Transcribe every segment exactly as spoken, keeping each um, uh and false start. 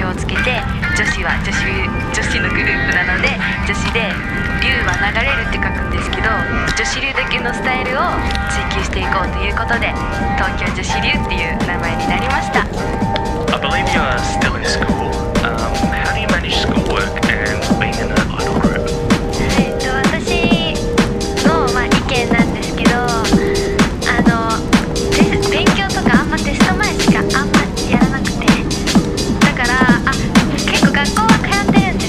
気をつけて、女子は女子女子のグループなので、女子で流は流れるって書くんですけど、女子流だけのスタイルを追求していこうということで、東京女子流っていう名前になりました。 I believe you are still in school. Um, how do you manage schoolwork and being in an idol group? えっと私の、まあ、意見なんですけど、あの勉強とかあんまテスト前しかあんまやらなくて、だからあ結構学校は通ってるんです。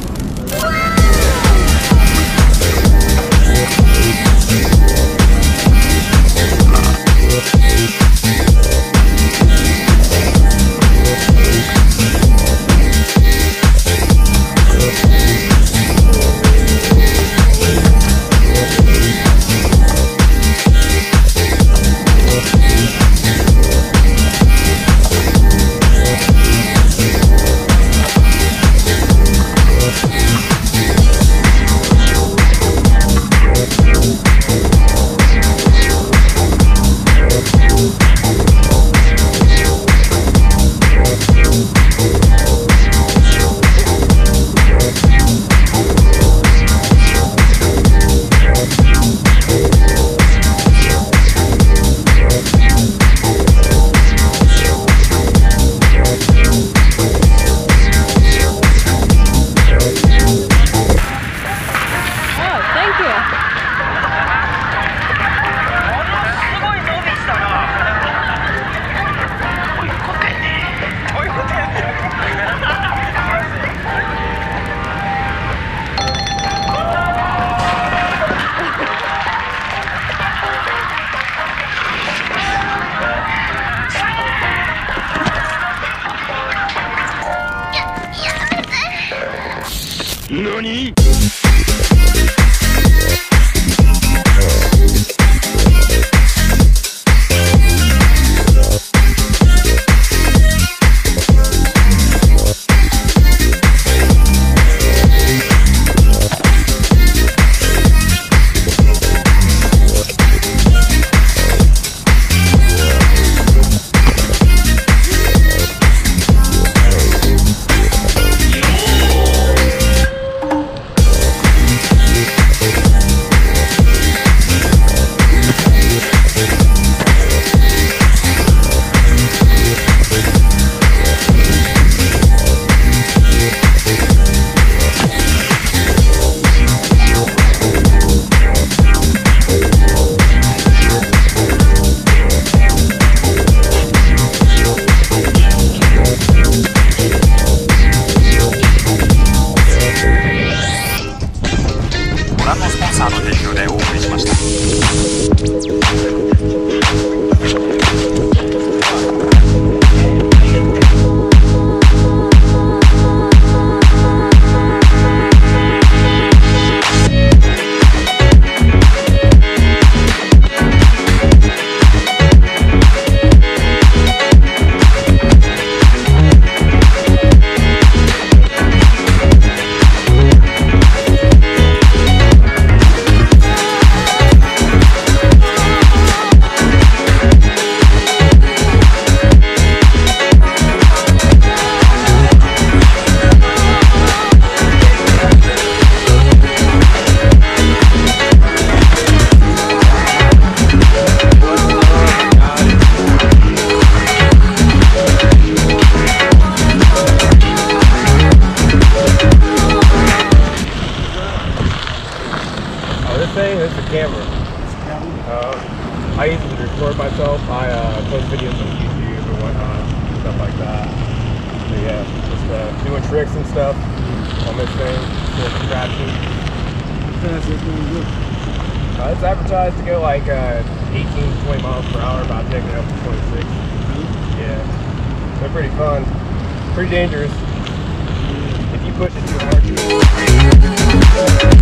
何？ I usually record myself. I uh, post videos on YouTube and whatnot, stuff like that. So yeah, just uh, doing tricks and stuff on this thing, just scratching. Uh, it's advertised to go like uh, eighteen to twenty miles per hour, but I'm taking it up to twenty-six. Yeah, they're pretty fun, pretty dangerous if you push it too hard.